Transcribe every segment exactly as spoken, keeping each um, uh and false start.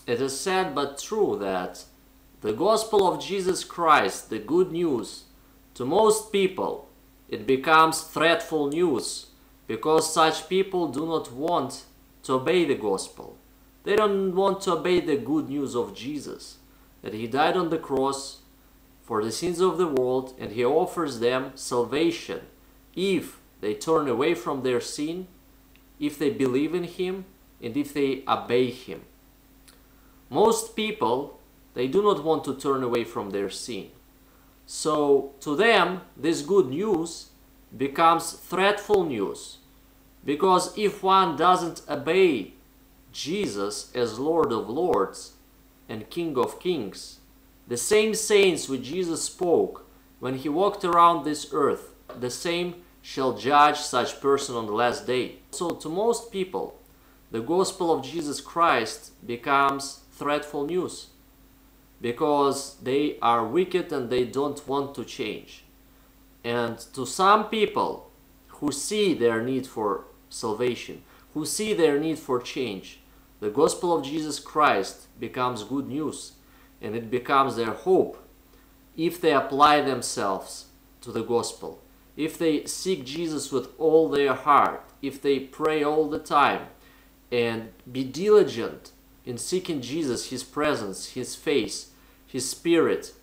it is sad but true that the gospel of Jesus Christ, the good news, to most people, it becomes threatful news because such people do not want to obey the gospel. They don't want to obey the good news of Jesus, that He died on the cross for the sins of the world and He offers them salvation if they turn away from their sin, if they believe in Him, and if they obey Him. Most people, they do not want to turn away from their sin. So to them, this good news becomes threatful news. Because if one doesn't obey Jesus as Lord of Lords and King of Kings, the same sayings which Jesus spoke when He walked around this earth, the same shall judge such person on the last day. So to most people, the gospel of Jesus Christ becomes threatful news because they are wicked and they don't want to change. And to some people who see their need for salvation, who see their need for change, the gospel of Jesus Christ becomes good news and it becomes their hope if they apply themselves to the gospel, if they seek Jesus with all their heart, if they pray all the time and be diligent in seeking Jesus, His presence, His face, His Spirit,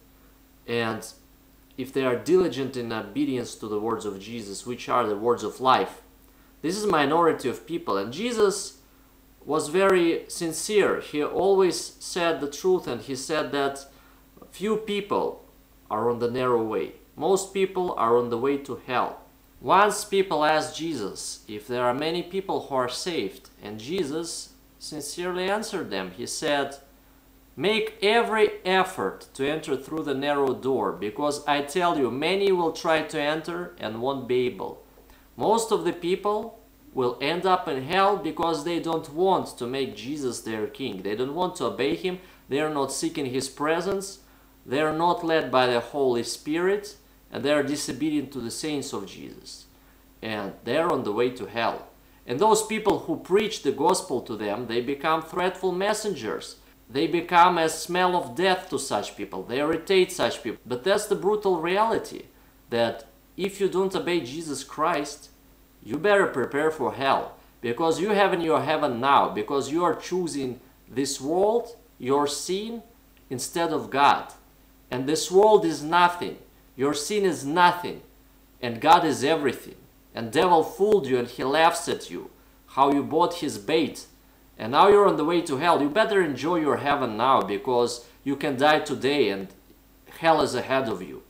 and if they are diligent in obedience to the words of Jesus, which are the words of life. This is a minority of people, and Jesus was very sincere. He always said the truth, and He said that few people are on the narrow way. Most people are on the way to hell. Once people asked Jesus if there are many people who are saved, and Jesus sincerely answered them. He said, "Make every effort to enter through the narrow door, because I tell you, many will try to enter and won't be able." Most of the people will end up in hell because they don't want to make Jesus their king. They don't want to obey Him. They are not seeking His presence. They are not led by the Holy Spirit, and they are disobedient to the saints of Jesus. And they are on the way to hell. And those people who preach the gospel to them, they become threatful messengers. They become a smell of death to such people. They irritate such people. But that's the brutal reality, that if you don't obey Jesus Christ, you better prepare for hell. Because you have in your heaven now, because you are choosing this world, your sin, instead of God. And this world is nothing. Your sin is nothing. And God is everything. And devil fooled you and he laughs at you, how you bought his bait. And now you're on the way to hell. You better enjoy your heaven now, because you can die today and hell is ahead of you.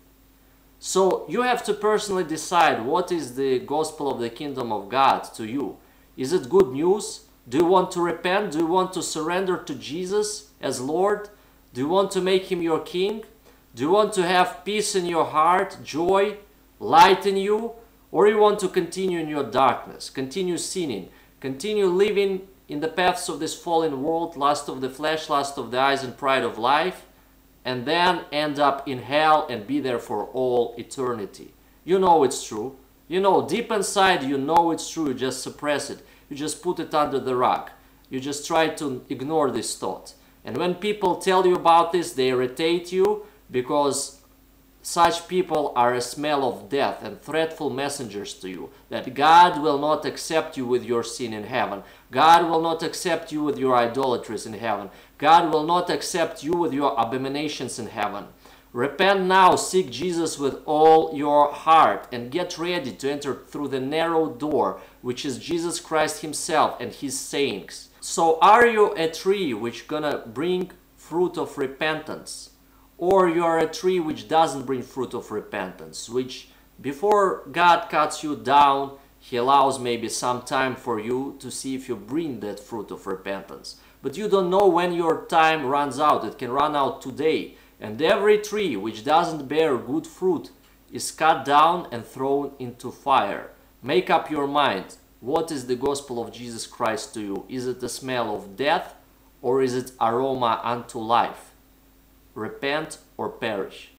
So you have to personally decide what is the gospel of the kingdom of God to you. Is it good news? Do you want to repent? Do you want to surrender to Jesus as Lord? Do you want to make Him your King? Do you want to have peace in your heart, joy, light in you? Or you want to continue in your darkness, continue sinning, continue living in the paths of this fallen world, lust of the flesh, lust of the eyes, and pride of life, and then end up in hell and be there for all eternity? You know it's true. You know, deep inside you know it's true. You just suppress it. You just put it under the rug. You just try to ignore this thought. And when people tell you about this, they irritate you, because such people are a smell of death and threatful messengers to you, that God will not accept you with your sin in heaven. God will not accept you with your idolatries in heaven. God will not accept you with your abominations in heaven. Repent now, seek Jesus with all your heart, and get ready to enter through the narrow door, which is Jesus Christ Himself and His sayings. So are you a tree which gonna bring fruit of repentance? Or you are a tree which doesn't bring fruit of repentance, which before God cuts you down, He allows maybe some time for you to see if you bring that fruit of repentance. But you don't know when your time runs out. It can run out today. And every tree which doesn't bear good fruit is cut down and thrown into fire. Make up your mind. What is the gospel of Jesus Christ to you? Is it the smell of death, or is it aroma unto life? Repent or perish.